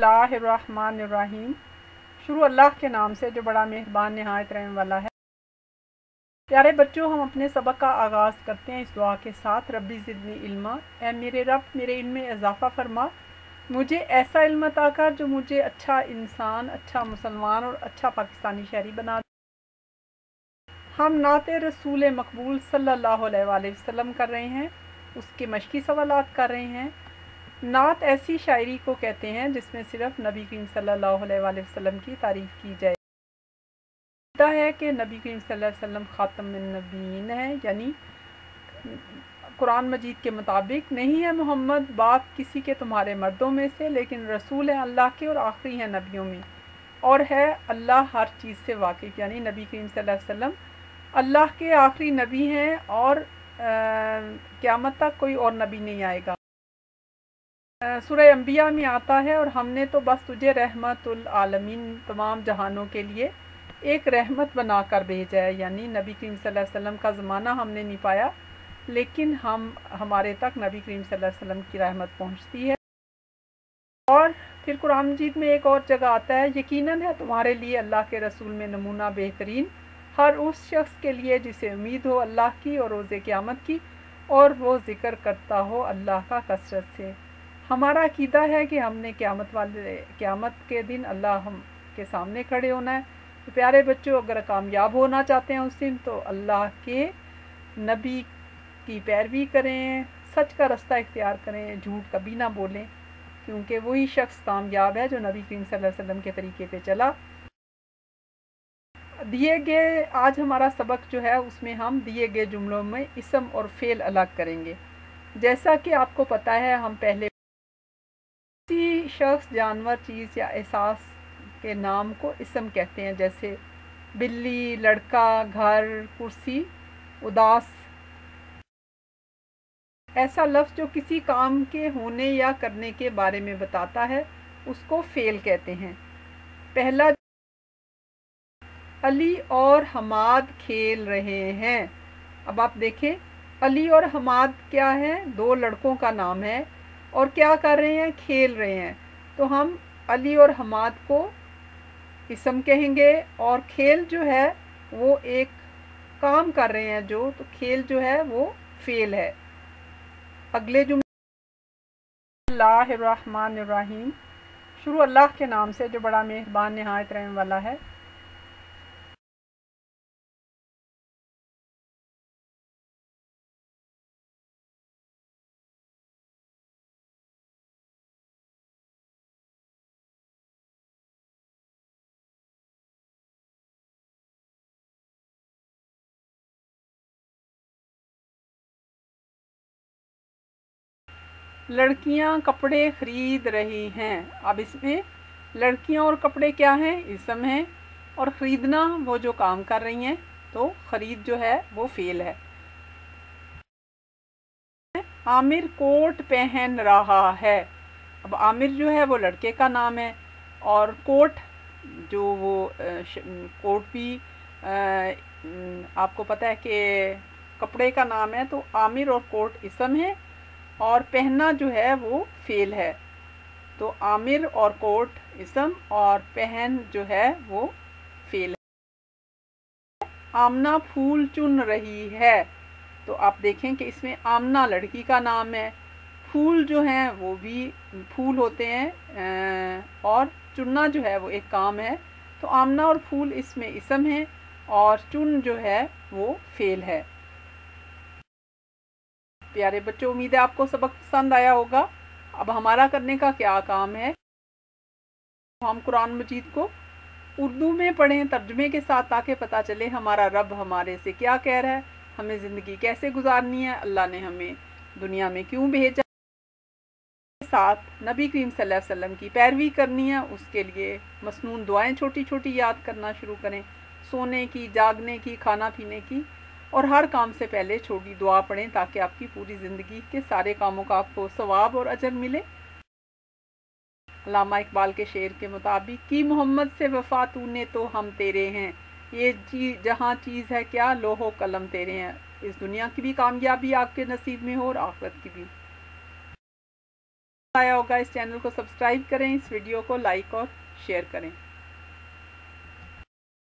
बिस्मिल्लाहिर्रहमानिर्रहीम। शुरू अल्लाह के नाम से जो बड़ा मेहरबान निहायत रहम वाला है। प्यारे बच्चों, हम अपने सबक का आगाज़ करते हैं इस दुआ के साथ। रब्बी ज़िदनी इल्मा, ऐ मेरे रब मेरे इल्म में इजाफ़ा फरमा, मुझे ऐसा इल्म अता कर जो मुझे अच्छा इंसान, अच्छा मुसलमान और अच्छा पाकिस्तानी शहरी बना दे। हम नाते रसूल मकबूल सल्लल्लाहु अलैहि वसल्लम कर रहे हैं, उसके मशकी सवालात कर रहे हैं। नात ऐसी शायरी को कहते हैं जिसमें सिर्फ नबी करीम सल्लल्लाहु अलैहि वसल्लम की तारीफ़ की जाए। है कि नबी करीम सल्लल्लाहु अलैहि वसल्लम ख़ातमुन नबीयीन है, यानी कुरान मजीद के मुताबिक नहीं है मोहम्मद बाप किसी के तुम्हारे मर्दों में से, लेकिन रसूल हैं अल्लाह के और आखिरी हैं नबियों में, और है अल्लाह हर चीज़ से वाकिफ़। यानी नबी करीम सल्लल्लाहु अलैहि वसल्लम अल्लाह के आखिरी नबी हैं और क़यामत तक कोई और नबी नहीं आएगा। सूरह अंबिया में आता है, और हमने तो बस तुझे रहमतुल आलमीन, तमाम जहानों के लिए एक रहमत बनाकर भेजा है। यानी नबी करीम सल्लल्लाहु अलैहि वसल्लम का ज़माना हमने नहीं पाया, लेकिन हमारे तक नबी करीम सल्लल्लाहु अलैहि वसल्लम की रहमत पहुंचती है। और फिर कुरान मजीद में एक और जगह आता है, यकीनन है तुम्हारे लिए अल्लाह के रसूल में नमूना बेहतरीन हर उस शख्स के लिए जिसे उम्मीद हो अल्लाह की और रोज़े क़यामत की, और वो ज़िक्र करता हो अल्लाह का कसरत से। हमारा अकीदा है कि हमने क़यामत के दिन अल्लाह हम के सामने खड़े होना है। तो प्यारे बच्चों, अगर कामयाब होना चाहते हैं उस दिन, तो अल्लाह के नबी की पैरवी करें, सच का रास्ता इख्तियार करें, झूठ कभी ना बोलें, क्योंकि वही शख्स कामयाब है जो नबी करीम सल्लल्लाहु अलैहि वसल्लम के तरीके पे चला। दिए गए आज हमारा सबक जो है, उसमें हम दिए गए जुमलों में इसम और फेल अलग करेंगे। जैसा कि आपको पता है, हम पहले किसी शख्स, जानवर, चीज़ या एहसास के नाम को इसम कहते हैं, जैसे बिल्ली, लड़का, घर, कुर्सी, उदास। ऐसा लफ्ज़ जो किसी काम के होने या करने के बारे में बताता है, उसको फेल कहते हैं। पहला, अली और हमाद खेल रहे हैं। अब आप देखें, अली और हमाद क्या है? दो लड़कों का नाम है, और क्या कर रहे हैं? खेल रहे हैं। तो हम अली और हमाद को इसम कहेंगे, और खेल जो है वो एक काम कर रहे हैं जो, तो खेल जो है वो फेल है। अगले जुमले, बिस्मिल्लाहिर्रहमानिर्रहीम। शुरू अल्लाह के नाम से जो बड़ा मेहरबान निहायत रहम वाला है। लड़कियां कपड़े खरीद रही हैं। अब इसमें लड़कियां और कपड़े क्या हैं? इसम है, और ख़रीदना वो जो काम कर रही हैं, तो ख़रीद जो है वो फेल है। आमिर कोट पहन रहा है। अब आमिर जो है वो लड़के का नाम है, और कोट जो वो कोट भी आपको पता है कि कपड़े का नाम है। तो आमिर और कोट इसम है, और पहनना जो है वो फेल है। तो आमिर और कोट इसम, और पहन जो है वो फेल है। आमना फूल चुन रही है। तो आप देखें कि इसमें आमना लड़की का नाम है, फूल जो हैं वो भी फूल होते हैं, और चुनना जो है वो एक काम है। तो आमना और फूल इसमें इसम है, और चुन जो है वो फेल है। प्यारे बच्चों, उम्मीद है आपको सबक पसंद आया होगा। अब हमारा करने का क्या काम है? हम कुरान मजीद को उर्दू में पढ़ें तर्जुमे के साथ, ताकि पता चले हमारा रब हमारे से क्या कह रहा है, हमें ज़िंदगी कैसे गुजारनी है, अल्लाह ने हमें दुनिया में क्यों भेजा, साथ नबी करीम सल्लल्लाहु अलैहि वसल्लम की पैरवी करनी है। उसके लिए मसनून दुआएं छोटी छोटी याद करना शुरू करें, सोने की, जागने की, खाना पीने की, और हर काम से पहले छोटी दुआ पढ़ें, ताकि आपकी पूरी ज़िंदगी के सारे कामों का आपको सवाब और अजर मिले। अल्लामा इकबाल के शेर के मुताबिक, कि मोहम्मद से वफ़ा तूने तो हम तेरे हैं, ये जहाँ चीज़ है क्या, लोहो कलम तेरे हैं। इस दुनिया की भी कामयाबी आपके नसीब में हो, और आखिरत की भी। आया होगा इस चैनल को सब्सक्राइब करें, इस वीडियो को लाइक और शेयर करें।